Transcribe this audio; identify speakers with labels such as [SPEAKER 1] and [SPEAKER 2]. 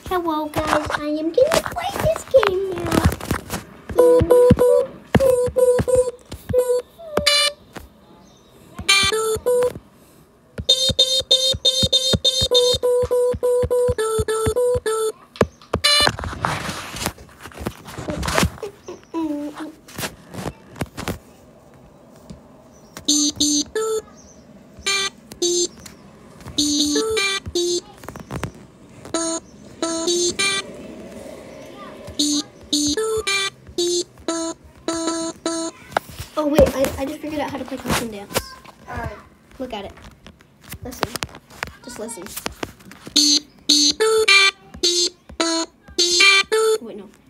[SPEAKER 1] Hello guys, I am gonna play this game now. Oh wait, I just figured out how to play custom dance.
[SPEAKER 2] Alright.
[SPEAKER 1] Look at it. Listen. Just listen. Wait, no.